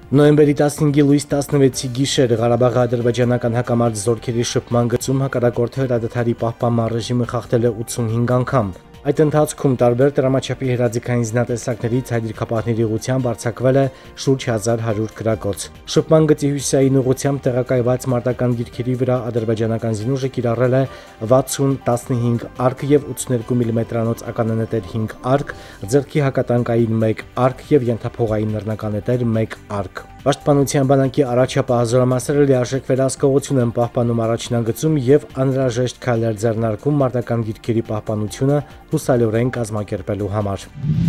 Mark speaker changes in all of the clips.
Speaker 1: Նոյեմբերի 15-ի լույս 16-ի գիշեր Ղարաբաղի ադրբեջանական հակամարտ զորքերի շփման գծում հակառակորդը հրադադարի պահպանման ռեժիմը խախտել է 85 անգամ։ Այդ ընթացքում տարբեր դրամաչափի հրաձգային զինատեսակներից հայ դիրքապահների ուղղությամբ արձակվել է շուրջ 1100 գրակոց։ Շփման գծի հյուսիսային ուղղությամբ տեղակայված մարտական դիրքերի վրա ադրբեջանական զինուժը կիրառել է 60-15 արկ եւ 82 մմ-անոց ականանետեր 5 արկ, ձեռքի հակատանկային 1 արկ եւ ենթափողային նռնականետեր 1 արկ։ Պաշտպանության բանակի առաջապահ զորամասերը լիարժեք վերահսկողություն են պահպանում առաջնագծում եւ անհրաժեշտ քայլեր ձեռնարկում մարտական դիրքերի պահպանությունը հուսալիորեն կազմակերպելու համար։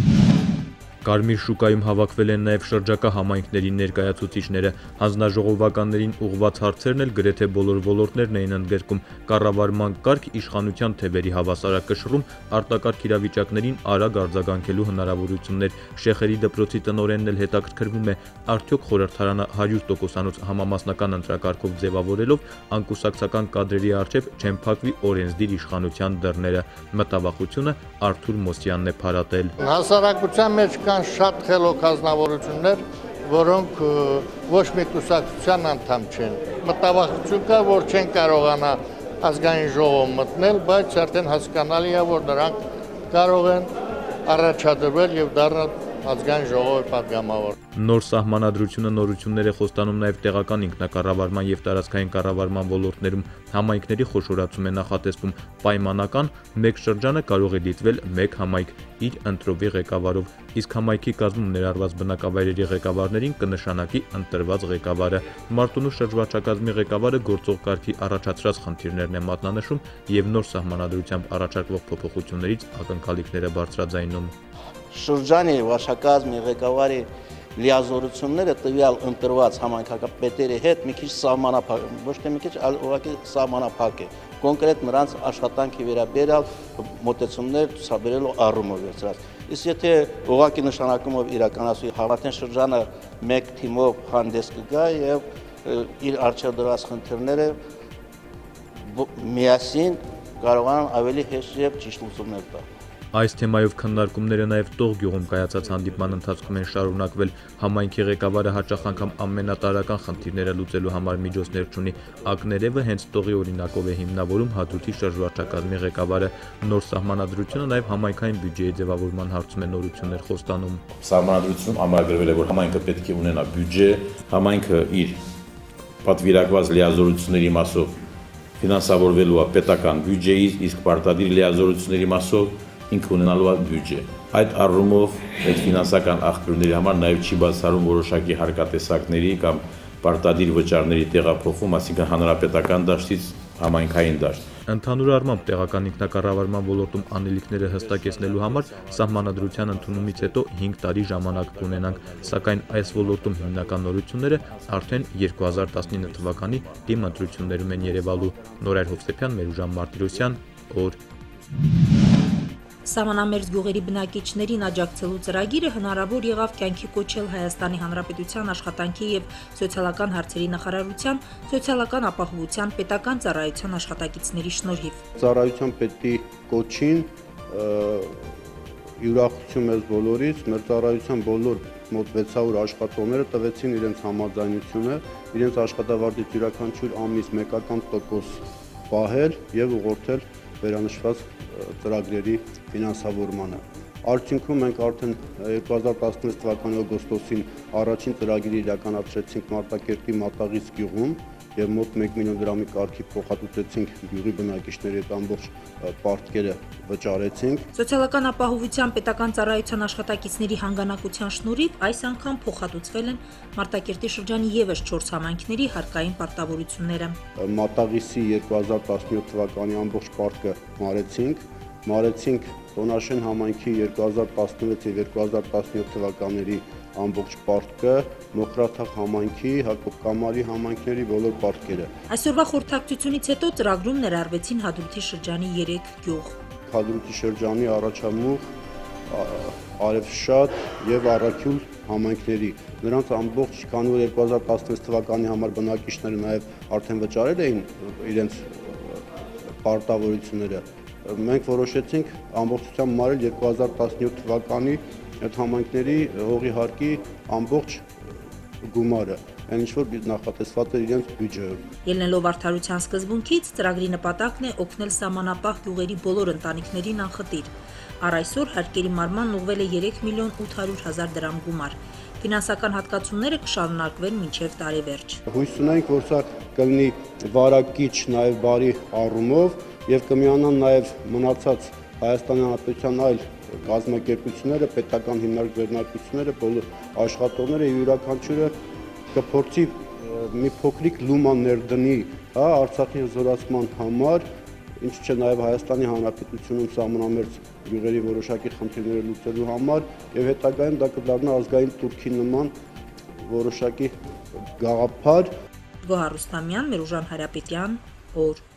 Speaker 2: Կարմիր շուկայում հավաքվել են նաև շրջակա համայնքների ներկայացուցիչները, հանձնաժողովականներին ուղղված հարցերն էլ գրեթե բոլոր ոլորտներն էին ընդգրկում, կառավարման կարգ, իշխանության թևերի հավասարակշռում, արտակարգ իրավիճակներին արագ արձագանքելու հնարավորություններ։ Շեխերի դպրոցի տնօրենն էլ հետաքրքրվում է, արդյոք խորհրդարանը 100%-անոց համամասնական ընտրակարգով ձևավորելով անկուսակցական կադրերի առջև չեն փակվի օրենսդիր իշխանության դռները։ Մտավախությունը Արթուր Մոսյանն է փարատել։
Speaker 3: Հասարակության մեջ շատ խելոք ազնվորություններ, որոնք ոչ մի կուսակցության անդամ չեն։ Մտավախություն կա, որ չեն կարողանա ազգային ժողով մտնել, բայց արդեն հասկանալի է, որ նրանք կարող են առաջադրվել եւ դառնալ ազգային ժողովի պատգամավոր։
Speaker 2: Նոր սահմանադրությունը նորություններ է խոստանում նաև տեղական ինքնակառավարման եւ տարածքային կառավարման ոլորտներում։ Համայնքների խոշորացում է նախատեսվում պայմանական, մեկ շրջանը կարող է դիտվել մեկ համայնք իր ընտրովի ղեկավարով, իսկ համայնքի կազմում ներառված բնակավայրերի ղեկավարներին կնշանակի ընտրված ղեկավարը։ Մարտունու շրջվարչակազմի ղեկավարը գործող կարգի առաջացրած խնդիրներն է մատնանշում եւ նոր սահմանադրությամբ առաջարկվող փոփոխություններից ակնկալիքները բարձրաձայնում։
Speaker 4: Շրջանի վարչակազմի ղեկավարի լիազորությունները տվյալ ընտրված համայնքապետերի հետ մի քիչ սահմանափակ, ոչ թե մի քիչ, այլ ուղղակի սահմանափակ է, կոնկրետ նրանց աշխատանքի վերաբերյալ մոտեցումներ ցուցաբերելու առումով վերցրած։ Իսկ եթե ուղղակի նշանակումով իրականացվի հավաքեն շրջանը մեկ թիմով հանդես կգա եւ իր առջև դրած խնդիրները միասին կարողանան ավելի հեշտ եւ ճիշտ լուծումներ տալ։
Speaker 2: Այս թեմայով քննարկումները նաև Տող գյուղում կայացած հանդիպման ընթացքում են շարունակվել։ Համայնքի ղեկավարը հաճախ անգամ ամենատարրական խնդիրները լուծելու համար միջոցներ չունի։ Ակներևը հենց Տողի օրինակով է հիմնավորում Հադրութի շրջվարչակազմի ղեկավարը։ Նոր սահմանադրությունը նաև համայնքային բյուջեի ձևավորման հարցում է նորություններ խոստանում։
Speaker 5: Սահմանադրությունում ամրագրվել է, որ համայնքը պետք է ունենա բյուջե, համայնքը իր պատվիրակված լիազորությունների մասով ֆինանսավորվելու է պետական բյուջեից, իսկ պարտադիր լիազորությունների մասով ինքը ունենալու է բյուջե։ Այդ առումով այդ ֆինանսական աղբյուրների համար նաև չի բացառում որոշակի հարկատեսակների կամ պարտադիր վճարների տեղափոխում, այսինքն հանրապետական դաշտից համայնքային դաշտ։
Speaker 2: Ընդհանուր առմամբ տեղական ինքնակառավարման ոլորտում անելիքները հստակեցնելու համար սահմանադրության ընդունումից հետո 5 տարի ժամանակ կունենանք, սակայն այս ոլորտում հիմնական նորությունները արդեն 2019 թվականի թիմ ընտրություններում են երևալու։ Նորայր Հովսեփյան, Մերուժան Մարտիրոսյան, օր։
Speaker 6: Սահմանամերձ գյուղերի բնակիչներին աջակցելու ծրագիրը հնարավոր եղավ կյանքի կոչել Հայաստանի Հանրապետության աշխատանքի եւ սոցիալական հարցերի նախարարության սոցիալական ապահովության պետական ծառայության աշխատակիցների շնորհիվ։
Speaker 7: Ծառայության պետի կոչին յուրախություն մեզ բոլորից, մեր ծառայության բոլոր մոտ 600 աշխատողները տվեցին իրենց համաձայնությունը, իրենց աշխատավարձից յուրաքանչյուր ամիս 1% պահել եւ ուղղորդել վերանշված ծրագրերի ֆինանսավորմանը։ Արդյունքում մենք արդեն 2016 թվականի օգոստոսին առաջին ծրագիրը իրականացրեցինք Մարտակերտի Մատաղից գյուղում եւ մոտ 1 միլիոն դրամի կարգի փոխհատուցեցինք գյուղի բնակիչների հետ ամբողջ պարտքերը վճարեցինք։
Speaker 6: Սոցիալական ապահովության պետական ծառայության աշխատակիցների հանգանակության շնորհիվ այս անգամ փոխհատուցվել են Մարտակերտի շրջանի եւս 4 համայնքների հարկային պարտավորությունները։
Speaker 7: Մատաղիսի 2017 թվականի ամբողջ պարտքը մարեցինք Տոնաշեն համայնքի 2016 եւ 2017 թվականների ամբողջ պարտքը, Մոխրաթաղ համայնքի, Հակոբ Կամարի համայնքների բոլոր պարտքերը։
Speaker 6: Այսօրվա խորհրդակցությունից հետո ծրագրում ներառվեցին Հադրութի շրջանի 3 գյուղ։
Speaker 7: Հադրութի շրջանի Առաջամուղ, Արևշատ եւ Առաքյուլ համայնքների։ Նրանց ամբողջ, քանի որ 2016 թվականի համար բնակիչները նաեւ արդեն վճարել էին իրենց պարտավորությունները, մենք որոշեցինք ամբողջությամբ մարել 2017 թվականի այդ համայնքների հողի հարկի ամբողջ գումարը, այն ինչ որ նախատեսված է իրենց բյուջեում։
Speaker 6: Ելնելով արդարության սկզբունքից, ծրագրի նպատակն է օգնել սահմանապահ գյուղերի բոլոր ընտանիքներին անխտիր։ Առ այսօր հարկերի մարմանն ուղղվել է 3 միլիոն 800 հազար դրամ գումար։ Ֆինանսական հատկացումները կշարունակվեն մինչև տարեվերջ։
Speaker 7: Հույս ունենք, որ սա կլինի վարակիչ նաև բարի առումով եւ կմիանան նաև մնացած Հայաստանի Հանրապետության այլ կազմակերպությունները, պետական հիմնարկ ձեռնարկությունները, բոլոր աշխատողները յուրաքանչյուրը կփորձի մի փոքրիկ լումա ներդնի, Արցախի զորացման համար, ինչ չէ նաև Հայաստանի Հանրապետությունում սահմանամերձ գյուղերի որոշակի խնդիրները լուծելու համար եւ հետագայում դա կդառնա ազգային турքի նման որոշակի գաղափար։
Speaker 6: Գոհար Ռուստամյան, Մերուժան Հարապետյան, օր